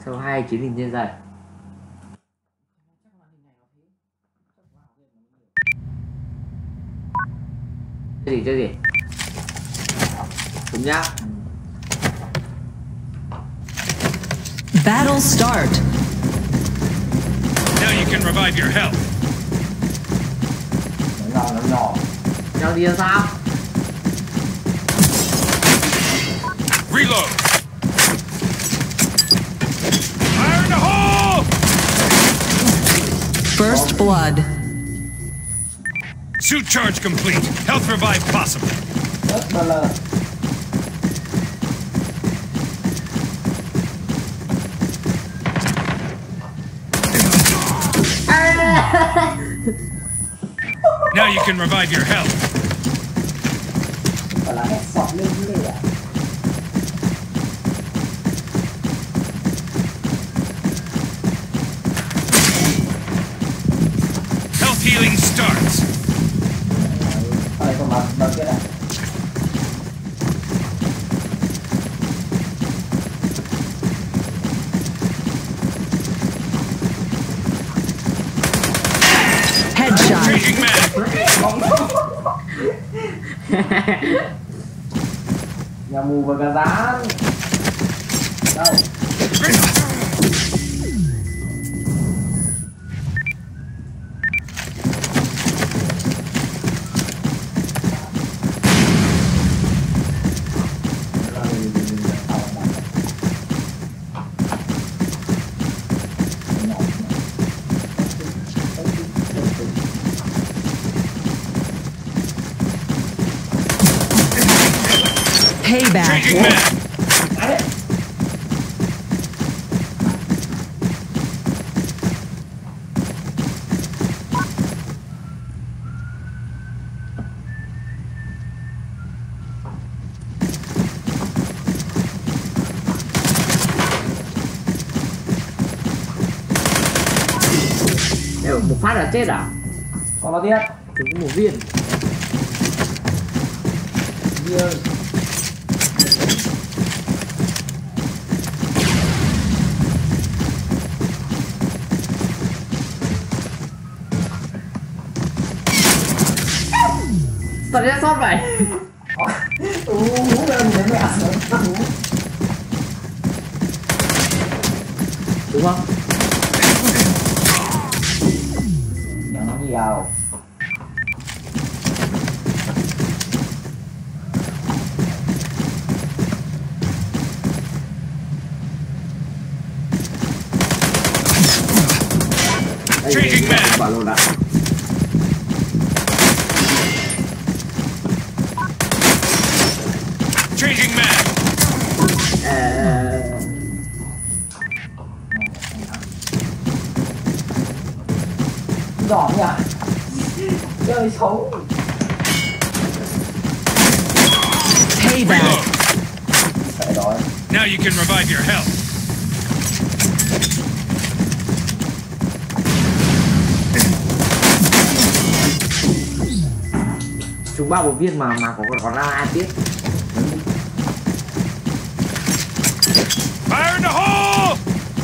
Sau 29.000 trên giây. Chơi gì? Đúng nhá. Battle start. Now you can revive your health. Nó nhỏ. Nhau đi sao? Reload. Fire in the hole! First blood. Suit charge complete. Health revive possible. Rất là Now you can revive your health. gọi là headshot lên như thế ạ. Health healing starts. Đây không bằng kia này. Headshot. Changing mag. Nhà mù và gà rán. Đâu? Payback. Changing mag. Đều một phát là chết à? Còn bao tiếp? Chúng có một viên. Viên. Sao nó sót vậy? Hú lên để mẹ sợ. Đúng không? Đừng nói nhiều. Changing mag. Bảo luôn ạ. Changing mag. Giỏi nhỉ? Chơi xấu. Payback. Reload. Phải rồi. Now you can revive your health. Chúng 3 một viên mà còn ra ai tiếp. Fire in the hole!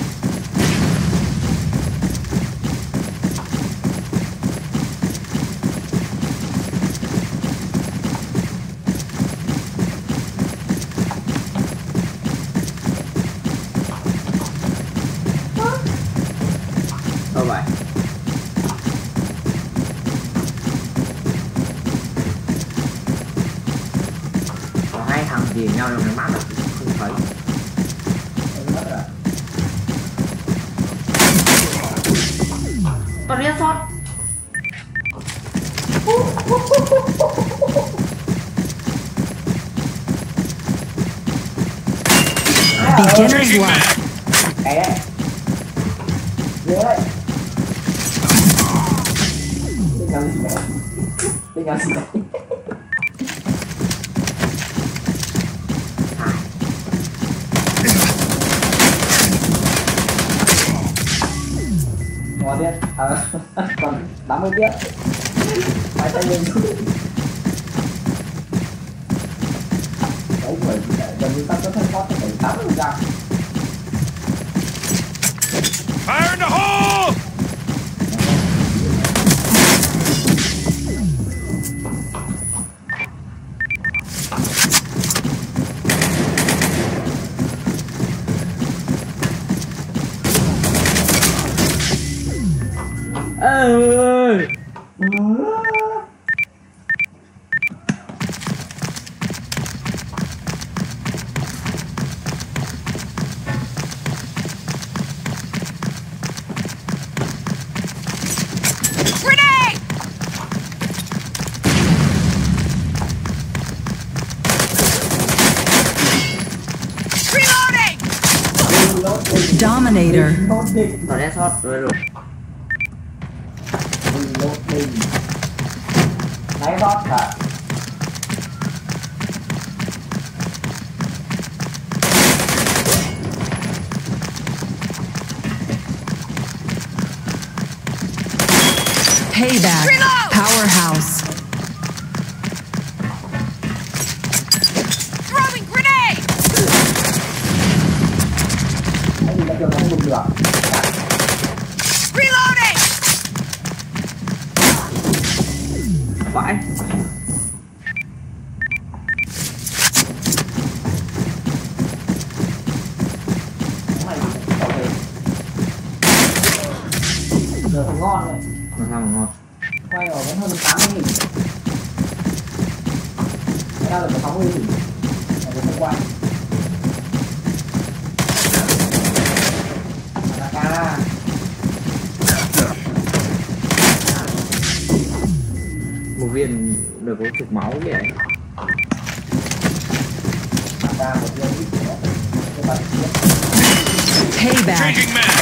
Đâu vậy? Có hai thằng tìm nhau trong cái map là không thấy. Toàn hết sót. Beginner's Changing luck. mag. Cái đấy. Dưới đấy. Tính nhau gì đấy? Tính nhau gì đấy? Ngồi tiếp. Còn 80 tiếp. Phải tay lên xuống. Đấy, bởi gần như ta có thể có thể 80%. Fire in the hole! ơi. Grenade! Reloading! Dominator. Nó đe sót rồi rồi. Nãy rót hả? Payback. Reload! Powerhouse. Throwing grenade! Cái gì là trường không dùng được. Reloading! Vãi. Cái này ok. Giờ không ngon này. Nó sao mà ngon. Quay ở vẫn hơn 80.000. Cái đó là 60.000. Này cũng không quay. Ca. Một viên được có chục máu vậy. Ra một viên ít nữa. Cái bạn biết. Payback. Changing mag!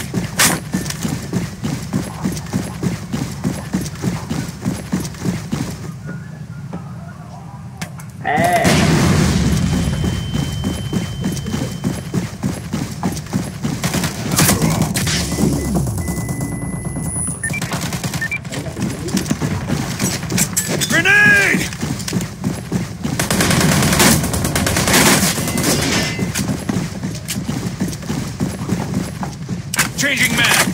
Ê. Grenade! Changing mag!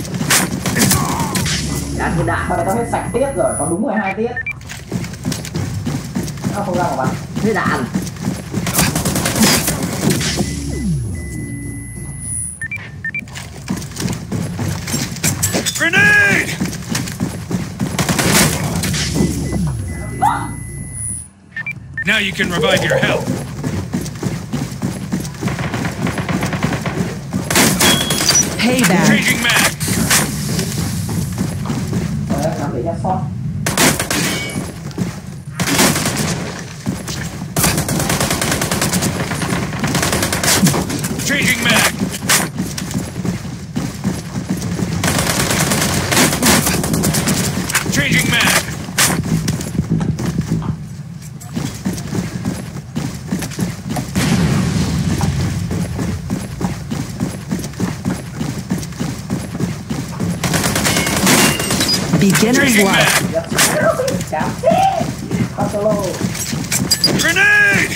Đạn thì đạn. Sao này tao hết sạch tiết rồi, còn đúng 12 tiết. Nó không ra mà bắn. Thế đạn. Grenade! Now you can revive your health. Payback. Changing mag! Đấy, nó bị headshot. Changing mag! Changing mag! Beginner's Changing luck. mag! Chám. Có solo. Grenade!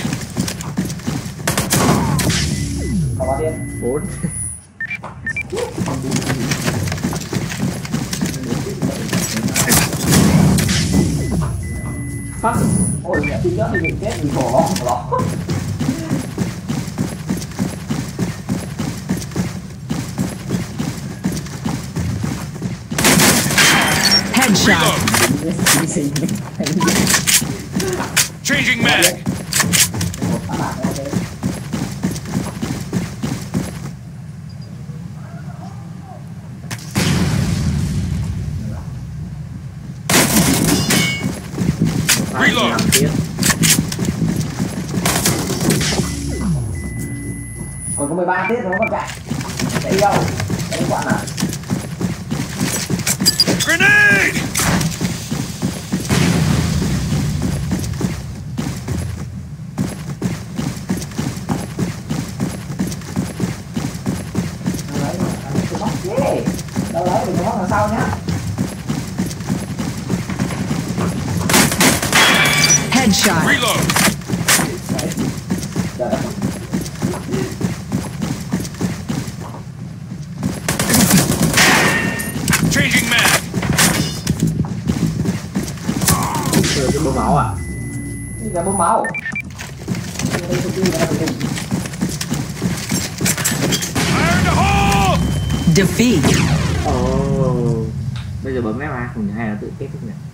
Có bao tiền. 4. Phát. Ôi mẹ tí nữa thì mình chết vì khổ lắm đó. Headshot. Reload! Changing mag! Một phát bạc ok. Reload. Làm tiếp. Còn có 13 tiết rồi nó còn chạy. Chạy đi đâu? Chạy đi quán à? Grenade! Đâu lấy đừng có móc đằng sau nhá. Headshot. Reload! Trời đất. cái bơm máu à? Đi ra bơm máu. Đây tôi đi ra đây. Fire in the hole! Defeat. Bây giờ bấm F2 không hay là tự kết thúc nhỉ?